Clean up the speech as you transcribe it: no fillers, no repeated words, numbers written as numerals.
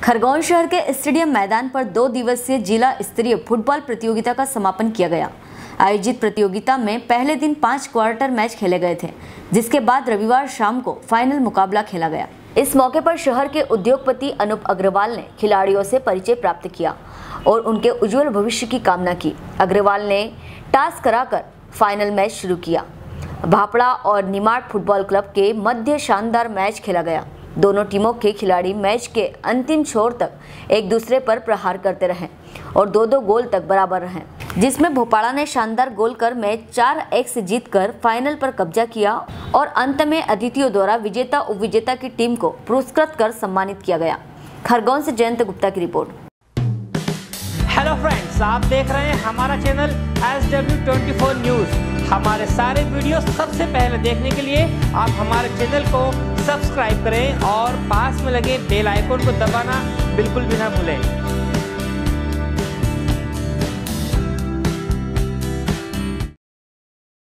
खरगोन शहर के स्टेडियम मैदान पर 2 दिवसीय जिला स्तरीय फुटबॉल प्रतियोगिता का समापन किया गया। आयोजित प्रतियोगिता में पहले दिन 5 क्वार्टर मैच खेले गए थे, जिसके बाद रविवार शाम को फाइनल मुकाबला खेला गया। इस मौके पर शहर के उद्योगपति अनूप अग्रवाल ने खिलाड़ियों से परिचय प्राप्त किया और उनके उज्जवल भविष्य की कामना की। अग्रवाल ने टॉस कराकर फाइनल मैच शुरू किया। भापड़ा और निमाड़ फुटबॉल क्लब के मध्य शानदार मैच खेला गया। दोनों टीमों के खिलाड़ी मैच के अंतिम छोर तक एक दूसरे पर प्रहार करते रहे और 2-2 गोल तक बराबर रहे, जिसमें भोपाड़ा ने शानदार गोल कर मैच 4-1 से जीतकर फाइनल पर कब्जा किया और अंत में अतिथियों द्वारा विजेता उपविजेता की टीम को पुरस्कृत कर सम्मानित किया गया। खरगोन से जयंत गुप्ता की रिपोर्ट। हेलो फ्रेंड्स, आप देख रहे हैं हमारा चैनल SW24 न्यूज़। हमारे सारे वीडियो सबसे पहले देखने के लिए आप हमारे चैनल को सब्सक्राइब करें और पास में लगे बेल आइकन को दबाना बिल्कुल भी ना भूलें।